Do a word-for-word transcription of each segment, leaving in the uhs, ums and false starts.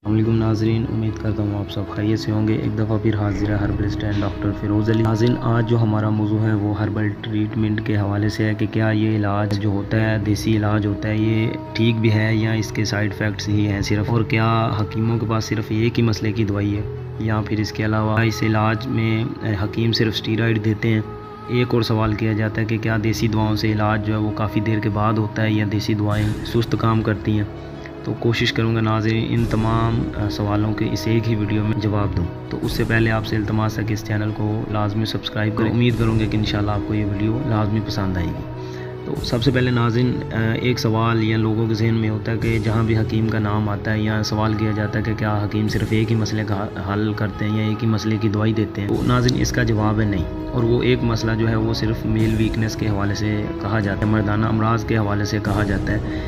अस्सलामुअलैकुम नाज़रीन, उम्मीद करता हूँ आप सब खैरियत से होंगे। एक दफ़ा फिर हाजिर है herbalist and doctor Firoz Ali. नाज़रीन, आज जो हमारा मौजू है वो हर्बल ट्रीटमेंट के हवाले से है कि क्या ये इलाज जो होता है, देसी इलाज होता है, ये ठीक भी है या इसके साइड इफ़ेक्ट्स ही हैं सिर्फ, और क्या हकीमों के पास सिर्फ एक ही मसले की दवाई है या फिर इसके अलावा इस इलाज में हकीम सिर्फ स्टीरॉइड देते हैं। एक और सवाल किया जाता है कि क्या देसी दवाओं से इलाज जो है वो काफ़ी देर के बाद होता है या देसी दवाएँ सुस्त काम करती हैं। तो कोशिश करूँगा नाज़रीन इन तमाम सवालों के इस एक ही वीडियो में जवाब दूँ। तो उससे पहले आपसे इल्तमास है कि इस चैनल को लाजमी सब्सक्राइब करें। उम्मीद करूँगा कि इंशाल्लाह आपको ये वीडियो लाजमी पसंद आएगी। तो सबसे पहले नाज़रीन, एक सवाल या लोगों के जहन में होता है कि जहाँ भी हकीम का नाम आता है या सवाल किया जाता है कि क्या हकीम सिर्फ एक ही मसले का हल करते हैं या एक ही मसले की दवाई देते हैं। तो नाज़रीन इसका जवाब है नहीं। और वो एक मसला जो है वो सिर्फ मेल वीकनेस के हवाले से कहा जाता है, मर्दाना अमराज के हवाले से कहा जाता है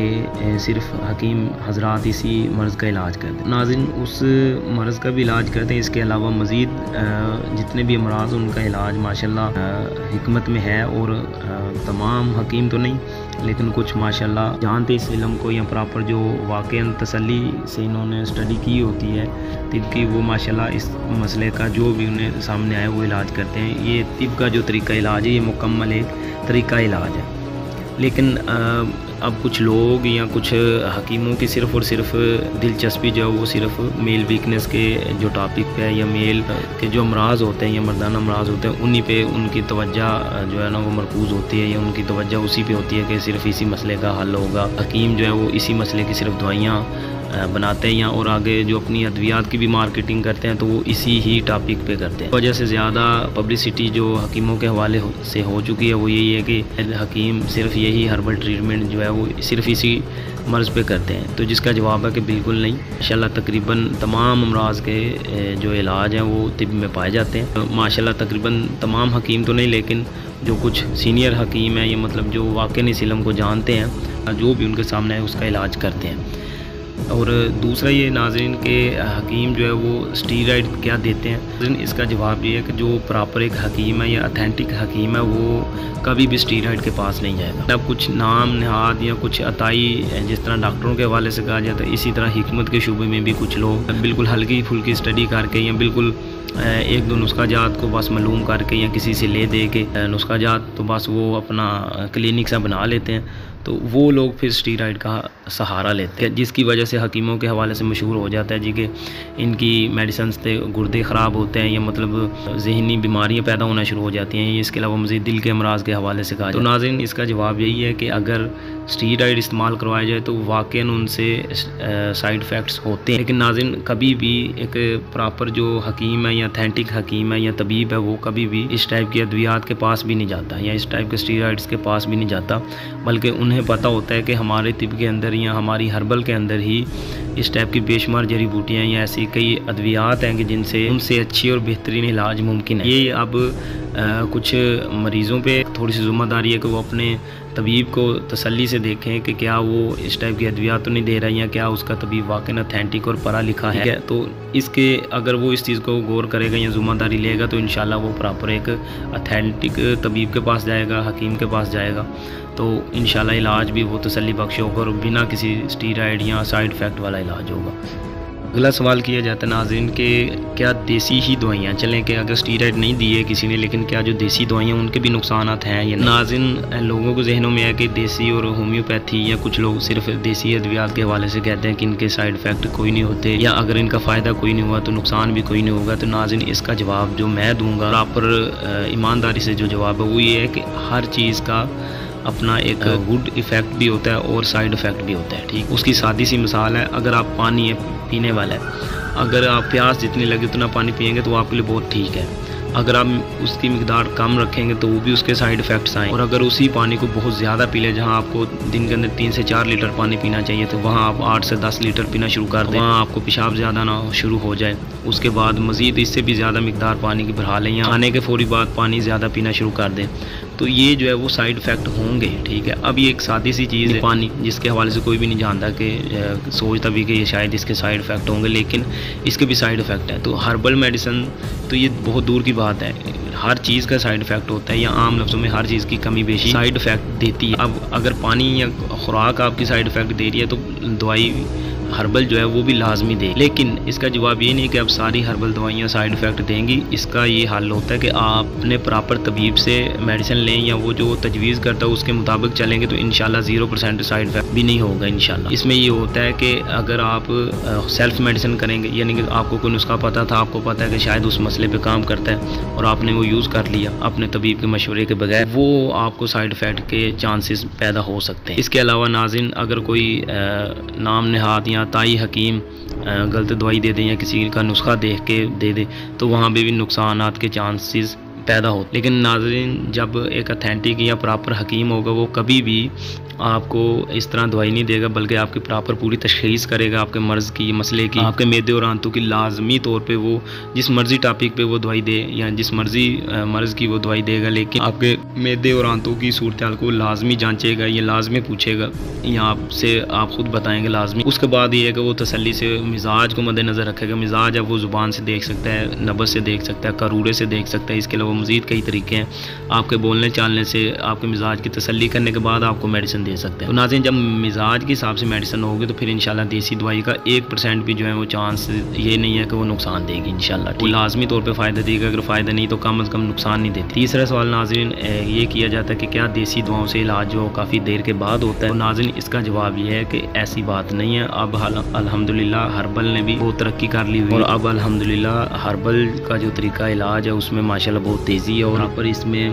कि सिर्फ हकीम हजरात इसी मर्ज़ का इलाज करते हैं। नाज़रीन उस मर्ज़ का भी इलाज करते हैं, इसके अलावा मज़ीद जितने भी अमराज उनका इलाज माशाल्लाह हिकमत में है। और तमाम हकीम तो नहीं लेकिन कुछ माशाल्लाह जानते इस इल्म को या प्रॉपर जो वाक़ई तसल्ली से इन्होंने स्टडी की होती है तिब की, वो माशाल्लाह इस मसले का जो भी उन्हें सामने आए वो इलाज करते हैं। ये तिब का जो तरीका इलाज है ये मुकम्मल एक तरीका इलाज है। लेकिन अब कुछ लोग या कुछ हकीमों की सिर्फ़ और सिर्फ दिलचस्पी जो है वो सिर्फ मेल वीकनेस के जो टॉपिक पे है या मेल के जो अमराज होते हैं या मर्दाना अमराज होते हैं उन्हीं पे उनकी तवज्जो जो है ना वो मरकूज़ होती है या उनकी तवज्जो उसी पे होती है कि सिर्फ इसी मसले का हल होगा। हकीम जो है वो इसी मसले की सिर्फ दवाइयाँ बनाते हैं या और आगे जो अपनी अद्वियात की भी मार्केटिंग करते हैं तो वो इसी ही टॉपिक पे करते हैं। वजह से ज़्यादा पब्लिसिटी जो हकीमों के हवाले से हो चुकी है वो यही है कि हकीम सिर्फ यही हर्बल ट्रीटमेंट जो है वो सिर्फ इसी मर्ज़ पे करते हैं। तो जिसका जवाब है कि बिल्कुल नहीं। माशाल्लाह तकरीबन तमाम अमराज के जो इलाज हैं वो तिब में पाए जाते हैं। माशाल्लाह तकरीबन तमाम हकीम तो नहीं लेकिन जो कुछ सीनियर हकीम हैं या मतलब जो वाक़ई इस इल्म को जानते हैं, जो भी उनके सामने है उसका इलाज करते हैं। और दूसरा ये नाज़रीन के हकीम जो है वो स्टीरॉइड क्या देते हैं। नाज़रीन इसका जवाब ये है कि जो प्रॉपर एक हकीम है या अथेंटिक हकीम है वो कभी भी स्टीरॉइड के पास नहीं जाएगा। अब कुछ नाम नहाद या कुछ अताई जिस तरह डॉक्टरों के हवाले से कहा जाता है, इसी तरह हिकमत के शूबे में भी कुछ लोग बिल्कुल हल्की फुल्की स्टडी करके या बिल्कुल एक दो नुस्खा जात को बस मालूम करके या किसी से ले दे के नुस्खा जात तो बस वो अपना क्लिनिक सा बना लेते हैं। तो वो लोग फिर स्टीरॉइड का सहारा लेते हैं, जिसकी वजह से हकीमों के हवाले से मशहूर हो जाता है जी कि इनकी मेडिसिन से गुर्दे ख़राब होते हैं या मतलब जहनी बीमारियां पैदा होना शुरू हो जाती हैं। इसके अलावा मज़ीद दिल के अमराज के हवाले से कहा। तो नाज़रीन इसका जवाब यही है कि अगर स्टीरॉइड इस्तेमाल करवाया जाए तो वाक़ई उनसे साइड इफ़ेक्ट्स होते हैं। लेकिन नाज़रीन कभी भी एक प्रॉपर जो हकीम है या अथेंटिक हकीम है या तबीब है वो कभी भी इस टाइप की अद्वियात के पास भी नहीं जाता या इस टाइप के स्टीरॉइड्स के पास भी नहीं जाता, बल्कि उन्हें पता होता है कि हमारे तिब के अंदर या हमारी हर्बल के अंदर ही इस टाइप की बेशुमार जड़ी बूटियाँ या ऐसी कई अद्वियात हैं कि जिनसे उनसे अच्छी और बेहतरीन इलाज मुमकिन है। ये अब आ, कुछ मरीज़ों पे थोड़ी सी ज़िम्मेदारी है कि वो अपने तबीब को तसल्ली से देखें कि क्या वो इस टाइप की अद्वियात तो नहीं दे रहा है या क्या उसका तबीब वाकई अथेंटिक और पढ़ा लिखा है। तो इसके अगर वो इस चीज़ को गौर करेगा या ज़िम्मेदारी लेगा तो इंशाल्लाह वो प्रॉपर एक अथेंटिक तबीब के पास जाएगा, हकीम के पास जाएगा, तो इंशाल्लाह इलाज भी वो तसल्ली बख्श होगा और बिना किसी स्टीरॉइड या साइड इफ़ेक्ट वाला इलाज होगा। अगला सवाल किया जाता है नाज़रीन के क्या देसी ही दवाइयाँ चलें कि अगर स्टीरॉइड नहीं दिए किसी ने लेकिन क्या जो देसी दवाइयाँ उनके भी नुकसान हैं या नाज़रीन लोगों के जहनों में है कि देसी और होम्योपैथी या कुछ लोग सिर्फ देसी अद्वियात के हवाले से कहते हैं कि इनके साइड इफ़ेक्ट कोई नहीं होते या अगर इनका फ़ायदा कोई नहीं हुआ तो नुकसान भी कोई नहीं होगा। तो नाज़रीन इसका जवाब जो मैं दूँगा प्रॉपर ईमानदारी से जो जवाब है वो ये है कि हर चीज़ का अपना एक गुड इफ़ेक्ट भी होता है और साइड इफ़ेक्ट भी होता है। ठीक, उसकी सादी सी मिसाल है, अगर आप पानी है पीने वाला है, अगर आप प्यास जितनी लगे उतना पानी पिएंगे तो वो आपके लिए बहुत ठीक है। अगर आप उसकी मिकदार कम रखेंगे तो वो भी उसके साइड इफ़ेक्ट्स आएँ। और अगर उसी पानी को बहुत ज़्यादा पी लें, जहाँ आपको दिन के अंदर तीन से चार लीटर पानी पीना चाहिए तो वहाँ आप आठ से दस लीटर पीना शुरू कर दें, वहाँ आपको पेशाब ज़्यादा ना शुरू हो जाए। उसके बाद मज़ीद इससे भी ज़्यादा मिकदार पानी की बढ़ा लें या खाने के फौरी बाद पानी ज़्यादा पीना शुरू कर दें, तो ये जो है वो साइड इफ़ेक्ट होंगे। ठीक है, अब ये एक सादी सी चीज़ है पानी, जिसके हवाले से कोई भी नहीं जानता कि सोचता भी कि ये शायद इसके साइड इफ़ेक्ट होंगे, लेकिन इसके भी साइड इफ़ेक्ट है। तो हर्बल मेडिसिन तो ये बहुत दूर की बात है, हर चीज़ का साइड इफ़ेक्ट होता है या आम लफ्ज़ों में हर चीज़ की कमी बेशी साइड इफ़ेक्ट देती है। अब अगर पानी या खुराक आपकी साइड इफ़ेक्ट दे रही है तो दवाई हर्बल जो है वो भी लाजमी दे। लेकिन इसका जवाब ये नहीं कि अब सारी हर्बल दवाइयाँ साइड इफ़ेक्ट देंगी। इसका ये हल होता है कि आपने प्रॉपर तबीब से मेडिसिन लें या वो जो तजवीज़ करता है उसके मुताबिक चलेंगे तो इंशाल्लाह ज़ीरो परसेंट साइड इफ़ेक्ट भी नहीं होगा इंशाल्लाह। इसमें ये होता है कि अगर आप सेल्फ मेडिसिन करेंगे, यानी कि आपको कोई नुस्खा पता था, आपको पता है कि शायद उस मसले पे काम करता है और आपने वो यूज़ कर लिया अपने तबीब के मशवरे के बगैर, वो आपको साइड इफ़ेक्ट के चांसेस पैदा हो सकते हैं। इसके अलावा नाज़रीन, अगर कोई नाम नहाद या ताई हकीम गलत दवाई दे दें या किसी का नुस्खा देख के दे दे तो वहाँ पे भी नुकसानात के चांसेस पैदा होते। लेकिन नाज़रीन, जब एक अथेंटिक या प्रॉपर हकीम होगा वो कभी भी आपको इस तरह दवाई नहीं देगा, बल्कि आपकी प्रॉपर पूरी तशख़ीस करेगा आपके मर्ज़ की, मसले की, आपके मैदे और आंतों की। लाजमी तौर पे वो जिस मर्ज़ी टॉपिक पे वो दवाई दे या जिस मर्ज़ी मर्ज़ की वो दवाई देगा, लेकिन आपके मैदे और आंतों की सूरत हाल को लाजमी जांचेगा, ये लाजमी पूछेगा या आपसे आप ख़ुद बताएंगे लाजमी। उसके बाद ये है कि वो तसल्ली से मिजाज को मद्देनज़र रखेगा। मिजाज अब वो ज़ुबान से देख सकता है, नब्ज़ से देख सकता है, करूरे से देख सकता है। इसके अलावा मज़ीद कई तरीके हैं। आपके बोलने चालने से आपके मिजाज की तसल्ली करने के बाद आपको मेडिसिन दे सकते हैं। तो नाज़रीन, जब मिजाज के हिसाब से मेडिसिन होगी तो फिर इंशाल्लाह देसी दवाई का एक परसेंट भी जो है वो चांस ये नहीं है कि वो नुकसान देगी इंशाल्लाह। वो लाजमी तौर पे फ़ायदा देगा, अगर फ़ायदा नहीं तो कम अज़ कम नुकसान नहीं देती। तीसरा सवाल नाज़रीन ये किया जाता है कि क्या देसी दवाओं से इलाज जो काफ़ी देर के बाद होता है। तो नाज़रीन, इसका जवाब ये है कि ऐसी बात नहीं है। अब अल्हम्दुलिल्लाह हर्बल ने भी बहुत तरक्की कर ली हुई और अब अल्हम्दुलिल्लाह हर्बल का जो तरीका इलाज है उसमें माशाल्लाह बहुत तेज़ी है और यहाँ पर इसमें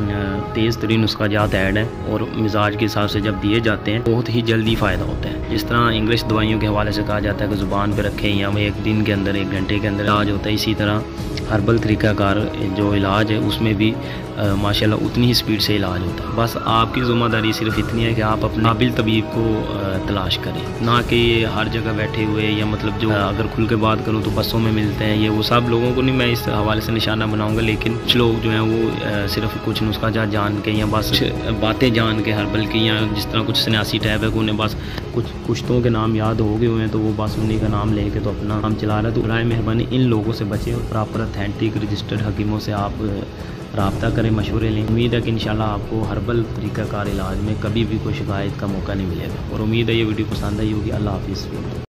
तेज़ तरीन नुस्खा जात ऐड है और मिजाज के हिसाब से जब दिए जाते हैं बहुत ही जल्दी फ़ायदा होता है। जिस तरह इंग्लिश दवाइयों के हवाले से कहा जाता है कि ज़ुबान पे रखें या एक दिन के अंदर एक घंटे के अंदर इलाज होता है, इसी तरह हर्बल तरीक़ाकार जो इलाज है उसमें भी माशाल्लाह उतनी ही स्पीड से इलाज होता है। बस आपकी ज़िम्मेदारी सिर्फ इतनी है कि आप अपने काबिल तबीब को तलाश करें, ना कि हर जगह बैठे हुए या मतलब जो अगर खुल के बात करूँ तो बसों में मिलते हैं, ये वो सब लोगों को नहीं मैं इस हवाले से निशाना बनाऊँगा। लेकिन कुछ लोग जो हैं वो सिर्फ कुछ नुस्खा जात जान के या बस बातें जान के हर्बल की या जिस तरह कुछ सन्यासी टाइप है उन्हें बस कुछ कुश्तों के नाम याद हो गए हुए हैं तो वो बस उन्हीं का नाम लेके तो अपना काम चला रहा है। तो राय मेहरबानी इन लोगों से बचें और प्रॉपर अथेंटिक रजिस्टर्ड हकीमों से आप रब्ता करें, मशवरे लें। उम्मीद है कि इंशाल्लाह आपको हर्बल तरीक़ाकार इलाज में कभी भी कोई शिकायत का मौका नहीं मिलेगा और उम्मीद है ये वीडियो पसंद आई होगी। अल्लाह हाफिज़।